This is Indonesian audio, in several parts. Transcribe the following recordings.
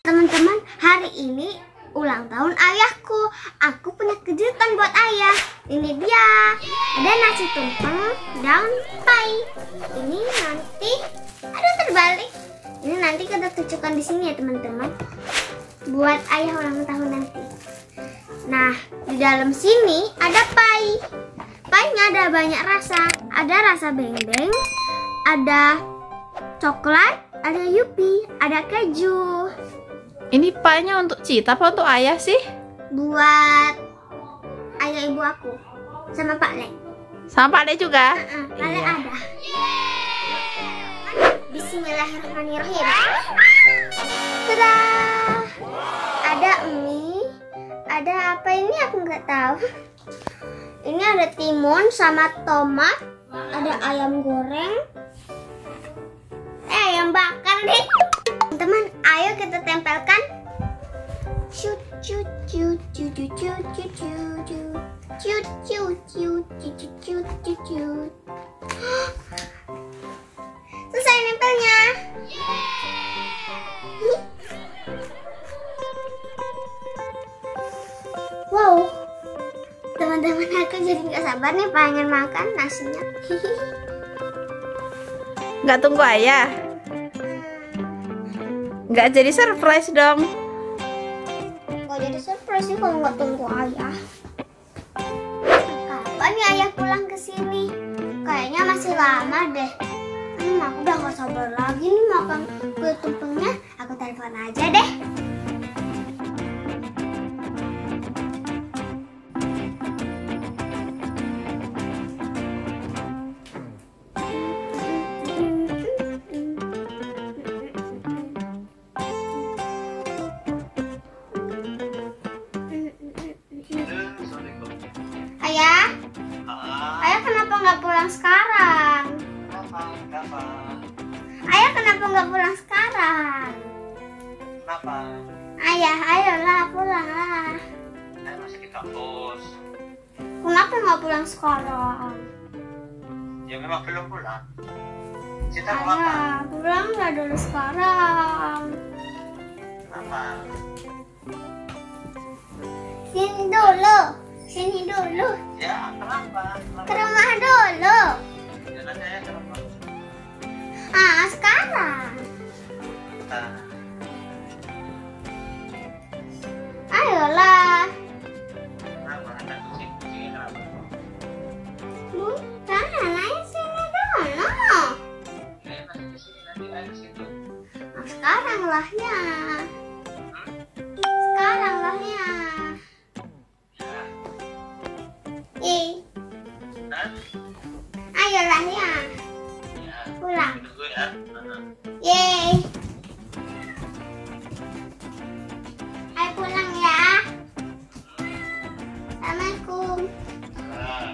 Teman-teman, hari ini ulang tahun ayahku. Aku punya kejutan buat ayah. Ini dia. Ada nasi tumpeng, daun pai. Ini nanti, aduh terbalik. Ini nanti kita tunjukkan di sini ya teman-teman. Buat ayah ulang tahun nanti. Nah, di dalam sini ada pai. Painya ada banyak rasa. Ada rasa beng-beng, ada coklat, ada yupi, ada keju. Ini painya untuk Cita apa untuk ayah sih? Buat ayah ibu aku sama Pak Le. Sama Pak Le juga? Pak Le ada. Bismillahirrahmanirrahim. Tada! Ada mie, ada apa ini aku nggak tahu. Ini ada timun sama tomat, ada ayam goreng, ayam bakar deh. Teman, ayo kita tempelkan. Cut cut cut cut cut cut cut cut cut cut cut cut. Selesai nempelnya. Wow, teman-teman, aku jadi nggak sabar nih pengen makan nasinya. Nggak tunggu ayah? Nggak jadi surprise dong? Nggak jadi surprise sih kalau nggak tunggu ayah. Kapan ya ayah pulang ke sini? Kayaknya masih lama deh. Aku udah nggak sabar lagi nih makan kue tumpengnya. Aku telepon aja deh. Ayah, ayah kenapa nggak pulang sekarang? Kenapa? Ayah kenapa nggak pulang sekarang? Kenapa? Ayah, ayolah pulanglah. Saya masih di kampus. Kenapa nggak pulang sekarang? Ya memang belum pulang. Cita mau apa? Ayah, pulanglah dulu sekarang. Kenapa? Sini dulu, sini dulu, Ya kenapa? ke rumah dulu. Jalan saya ke rumah. Sekarang. Nah, Ayolah. kenapa? Anda kucing-kucingnya kenapa? Bukan, ayah sini dulu. Saya masih di sini, nanti ayo ke situ. Sekarang lah ya. Sekarang lah ya. Ya. Nah, Ayolah ya. ya. Pulang. Tunggu ya. Yeay. Ayo pulang ya. Assalamualaikum. Nah,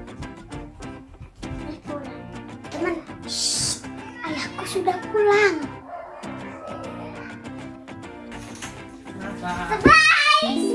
Ayo pulang. Teman, shh, ayahku sudah pulang. kenapa? Surprise!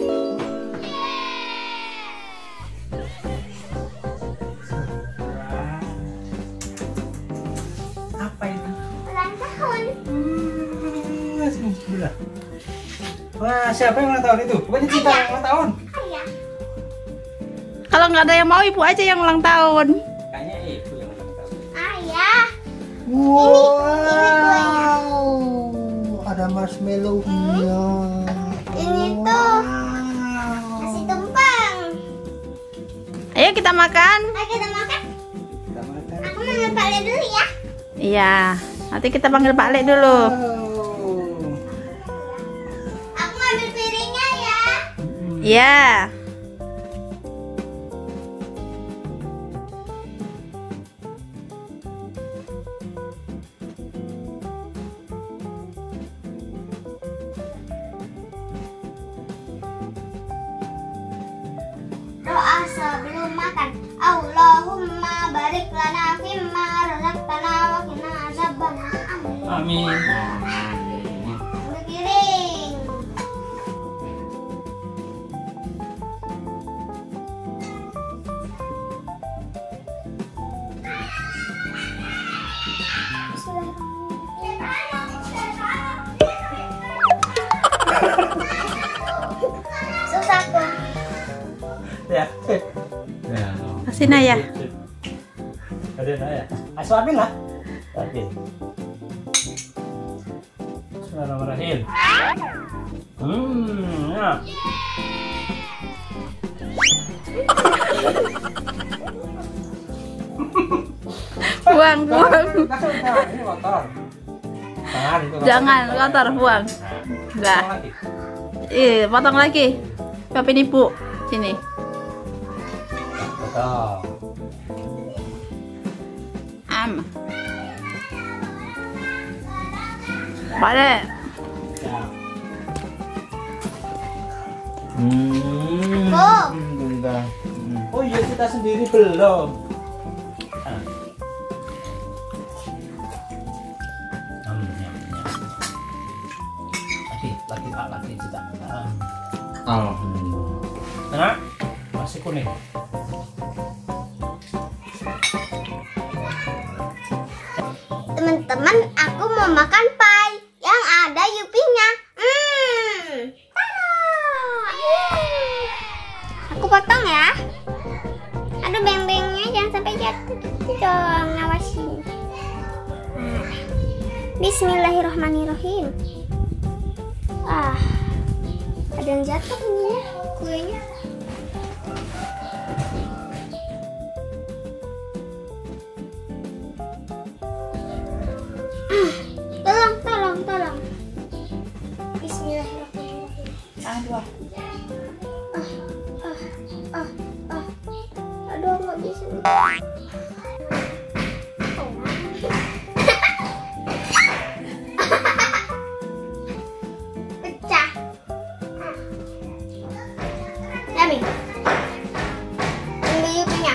Apa ini? Ulang tahun. Sebelah. Wah, siapa yang ulang tahun itu? Bukannya Cita yang ulang tahun? Ayah. Kalau nggak ada yang mau, ibu aja yang ulang tahun. Kayaknya ibu yang ulang tahun. Ayah. Wow, ada marshmallow-nya. Ini tuh nasi tumpeng. Ayo kita makan. Ayo kita makan. Kita makan. Aku manggil Pak Le dulu ya. Iya, nanti kita panggil Pak Le dulu. Aku ngambil piringnya ya. Iya. Doa sebelum makan. Allahumma barik lana fimma razaqtana wa qina azabannar. Amin. Amin. Ambil piring. Sini ya. Ada ya. Suapin lah. Suapin. Bismillahirrahmanirrahim. Ya. Buang. Ini kotor. Tangan itu. Jangan kotor, buang. Enggak. Potong lagi. Papi nipu. Sini. Betul. Balik. Ya. Bentar. Oh iya, kita sendiri belum. Lagi tidak. Alhamdulillah. Nah, masih kuning. Teman-teman, aku mau makan pie yang ada yupinya. Aku potong ya. Aduh, beng-bengnya jangan sampai jatuh dong, awasin. Bismillahirrahmanirrahim. Ada yang jatuh ini ya, kuenya. Tolong. Bismillahirrahmanirrahim. Dua. Aduh, nggak bisa. Pecah. Yummy. Ambil yupinya.